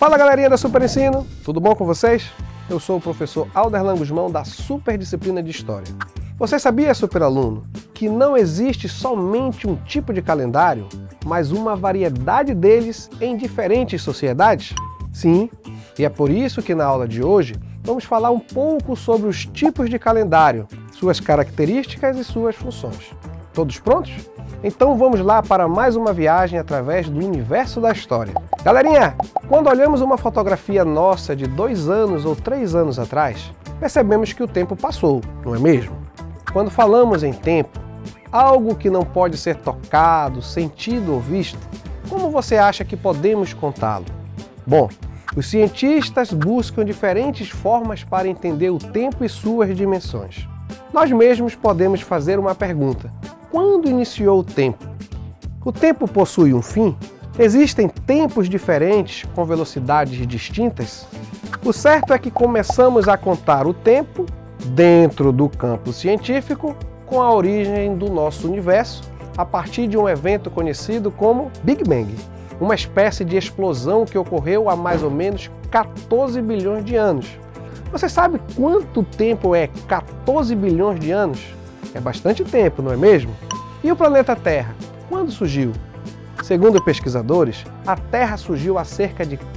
Fala galerinha da Super Ensino, tudo bom com vocês? Eu sou o professor Alderlan Guzmão da Super Disciplina de História. Você sabia, super aluno, que não existe somente um tipo de calendário, mas uma variedade deles em diferentes sociedades? Sim, e é por isso que na aula de hoje vamos falar um pouco sobre os tipos de calendário, suas características e suas funções. Todos prontos? Então vamos lá para mais uma viagem através do universo da história. Galerinha, quando olhamos uma fotografia nossa de 2 anos ou 3 anos atrás, percebemos que o tempo passou, não é mesmo? Quando falamos em tempo, algo que não pode ser tocado, sentido ou visto, como você acha que podemos contá-lo? Bom, os cientistas buscam diferentes formas para entender o tempo e suas dimensões. Nós mesmos podemos fazer uma pergunta: quando iniciou o tempo? O tempo possui um fim? Existem tempos diferentes com velocidades distintas? O certo é que começamos a contar o tempo dentro do campo científico com a origem do nosso universo a partir de um evento conhecido como Big Bang, uma espécie de explosão que ocorreu há mais ou menos 14 bilhões de anos. Você sabe quanto tempo é 14 bilhões de anos? É bastante tempo, não é mesmo? E o planeta Terra, quando surgiu? Segundo pesquisadores, a Terra surgiu há cerca de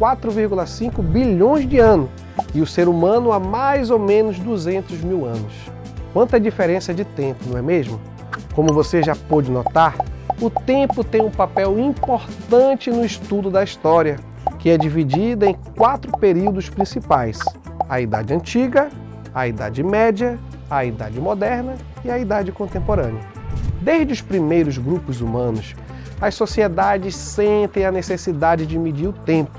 4,5 bilhões de anos e o ser humano há mais ou menos 200 mil anos. Quanta diferença de tempo, não é mesmo? Como você já pôde notar, o tempo tem um papel importante no estudo da história, que é dividida em 4 períodos principais: a Idade Antiga, a Idade Média, a Idade Moderna e a Idade Contemporânea. Desde os primeiros grupos humanos, as sociedades sentem a necessidade de medir o tempo.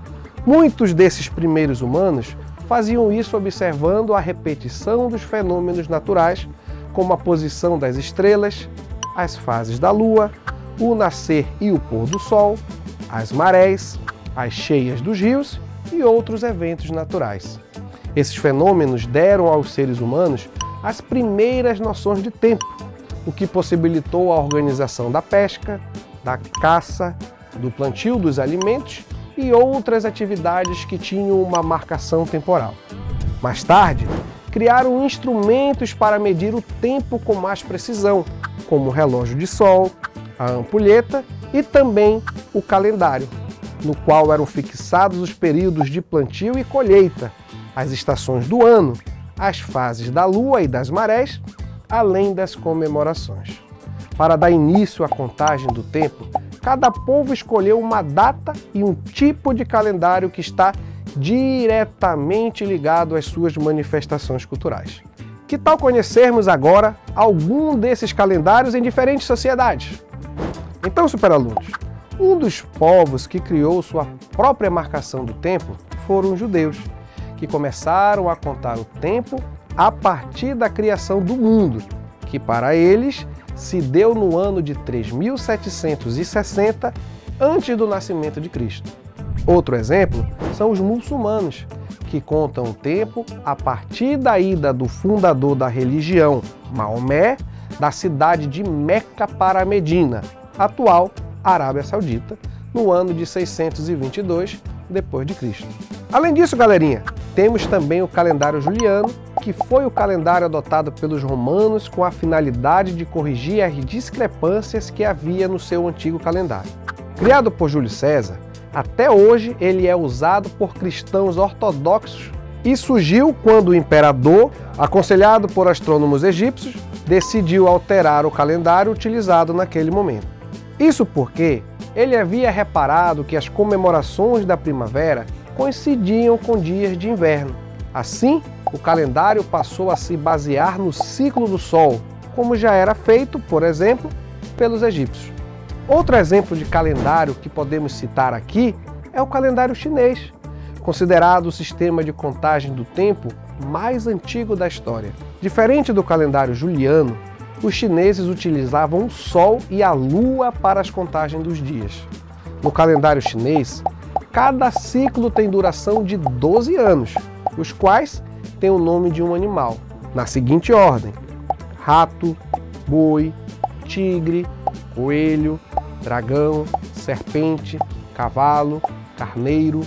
Muitos desses primeiros humanos faziam isso observando a repetição dos fenômenos naturais, como a posição das estrelas, as fases da lua, o nascer e o pôr do sol, as marés, as cheias dos rios e outros eventos naturais. Esses fenômenos deram aos seres humanos as primeiras noções de tempo, o que possibilitou a organização da pesca, da caça, do plantio dos alimentos e outras atividades que tinham uma marcação temporal. Mais tarde, criaram instrumentos para medir o tempo com mais precisão, como o relógio de sol, a ampulheta e também o calendário, no qual eram fixados os períodos de plantio e colheita, as estações do ano, as fases da lua e das marés, além das comemorações. Para dar início à contagem do tempo, cada povo escolheu uma data e um tipo de calendário que está diretamente ligado às suas manifestações culturais. Que tal conhecermos agora algum desses calendários em diferentes sociedades? Então, superalunos, um dos povos que criou sua própria marcação do tempo foram os judeus, que começaram a contar o tempo a partir da criação do mundo, que para eles se deu no ano de 3760 antes do nascimento de Cristo. Outro exemplo são os muçulmanos, que contam o tempo a partir da ida do fundador da religião, Maomé, da cidade de Meca para Medina, atual Arábia Saudita, no ano de 622 depois de Cristo. Além disso, galerinha, temos também o calendário juliano, que foi o calendário adotado pelos romanos com a finalidade de corrigir as discrepâncias que havia no seu antigo calendário. Criado por Júlio César, até hoje ele é usado por cristãos ortodoxos e surgiu quando o imperador, aconselhado por astrônomos egípcios, decidiu alterar o calendário utilizado naquele momento. Isso porque ele havia reparado que as comemorações da primavera coincidiam com dias de inverno. Assim, o calendário passou a se basear no ciclo do Sol, como já era feito, por exemplo, pelos egípcios. Outro exemplo de calendário que podemos citar aqui é o calendário chinês, considerado o sistema de contagem do tempo mais antigo da história. Diferente do calendário juliano, os chineses utilizavam o Sol e a Lua para as contagens dos dias. No calendário chinês, cada ciclo tem duração de 12 anos, os quais têm o nome de um animal, na seguinte ordem: rato, boi, tigre, coelho, dragão, serpente, cavalo, carneiro,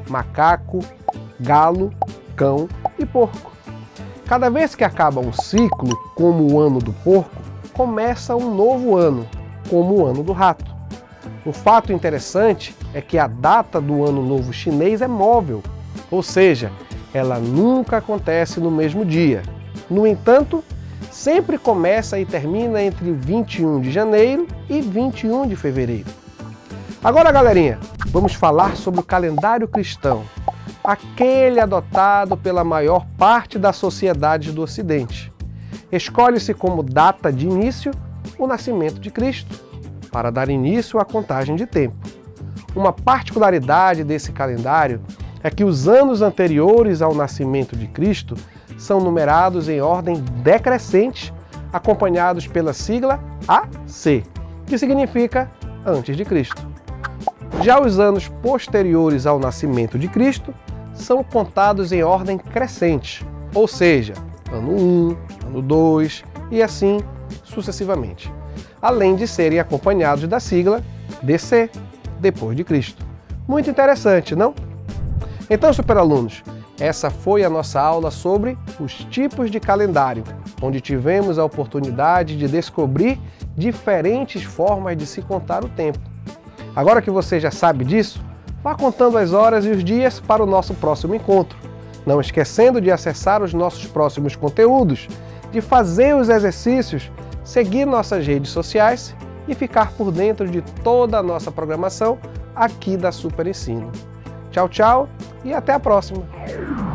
macaco, galo, cão e porco. Cada vez que acaba um ciclo, como o ano do porco, começa um novo ano, como o ano do rato. O fato interessante é que a data do Ano Novo Chinês é móvel, ou seja, ela nunca acontece no mesmo dia. No entanto, sempre começa e termina entre 21 de janeiro e 21 de fevereiro. Agora, galerinha, vamos falar sobre o calendário cristão, aquele adotado pela maior parte das sociedades do Ocidente. Escolhe-se como data de início o nascimento de Cristo, para dar início à contagem de tempo. Uma particularidade desse calendário é que os anos anteriores ao nascimento de Cristo são numerados em ordem decrescente, acompanhados pela sigla AC, que significa antes de Cristo. Já os anos posteriores ao nascimento de Cristo são contados em ordem crescente, ou seja, ano 1, ano 2 e assim sucessivamente, além de serem acompanhados da sigla DC, depois de Cristo. Muito interessante, não? Então, superalunos, essa foi a nossa aula sobre os tipos de calendário, onde tivemos a oportunidade de descobrir diferentes formas de se contar o tempo. Agora que você já sabe disso, vá contando as horas e os dias para o nosso próximo encontro. Não esquecendo de acessar os nossos próximos conteúdos, de fazer os exercícios, seguir nossas redes sociais e ficar por dentro de toda a nossa programação aqui da Super Ensino. Tchau, tchau e até a próxima!